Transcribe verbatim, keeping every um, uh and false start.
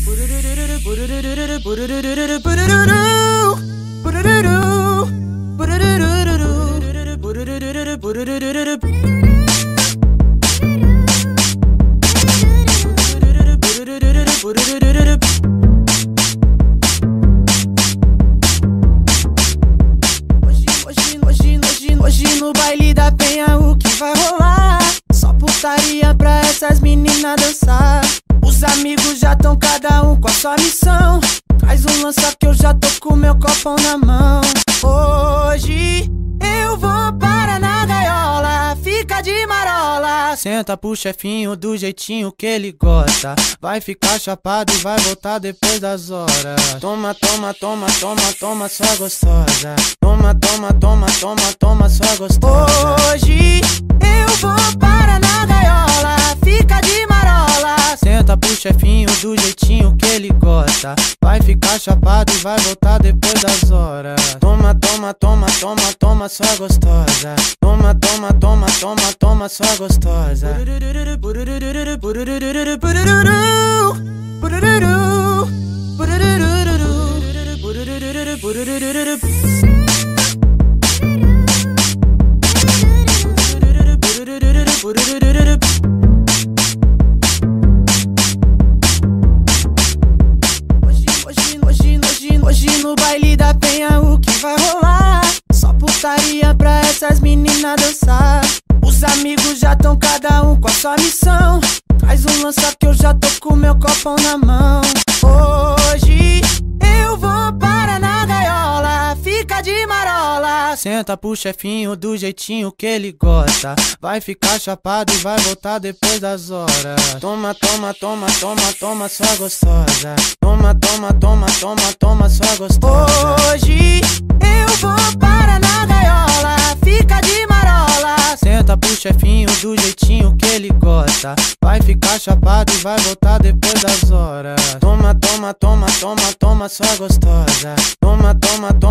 Hoje no baile da penha o que vai rolar? Só putaria pra essas meninas dançar. Os amigos já tão cada um com a sua missão. Traz um lança que eu já tô com meu copão na mão. Hoje eu vou para na gaiola, fica de marola. Senta pro chefinho do jeitinho que ele gosta. Vai ficar chapado e vai voltar depois das horas. Toma, toma, toma, toma, toma, sua gostosa. Toma, toma, toma, toma, toma, sua gostosa. Hoje eu vou para na gaiola, fica de marola. Senta pro chefinho do jeitinho que ele gosta. Vai ficar chapado e vai voltar depois das horas. Toma, toma, toma, toma, toma, sua gostosa. Toma, toma, toma, toma, toma, sua gostosa. Hoje no baile da penha o que vai rolar? Só putaria pra essas meninas dançar. Os amigos já tão cada um com a sua missão. Traz um lança que eu já tô com meu copão na mão. Hoje eu vou para na gaiola, fica de marola. Senta pro chefinho do jeitinho que ele gosta. Vai ficar chapado e vai voltar depois das horas. Toma, toma, toma, toma, toma, sua gostosa. Toma, toma, toma, toma, toma, sua gostosa. Hoje eu vou para na gaiola, fica de marola. Senta pro chefinho do jeitinho que ele gosta. Vai ficar chapado e vai voltar depois das horas. Toma, toma, toma, toma, toma, sua gostosa. Toma, toma, toma.